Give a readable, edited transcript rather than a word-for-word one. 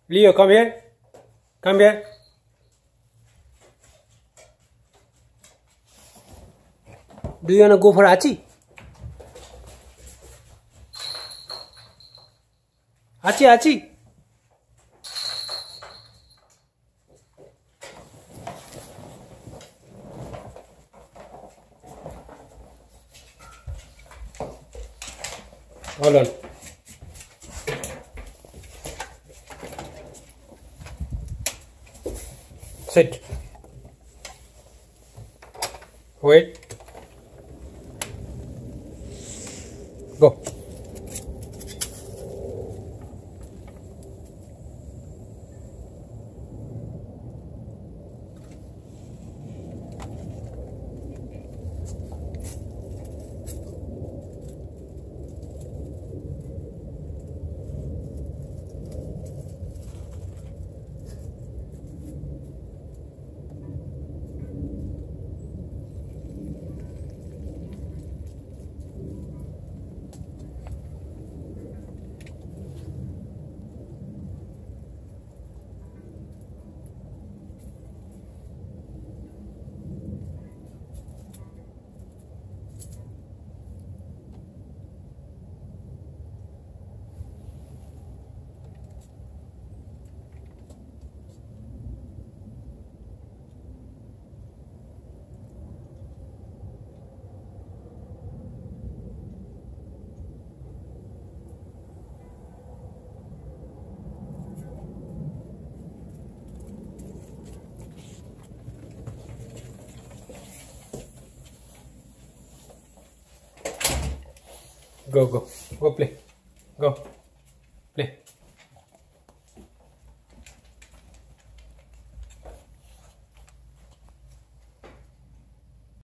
Leo, come here. Come here. Do you want to go for Achi? Achi, Achi. Hold on. Sit. Wait. Go. Go play. Go play.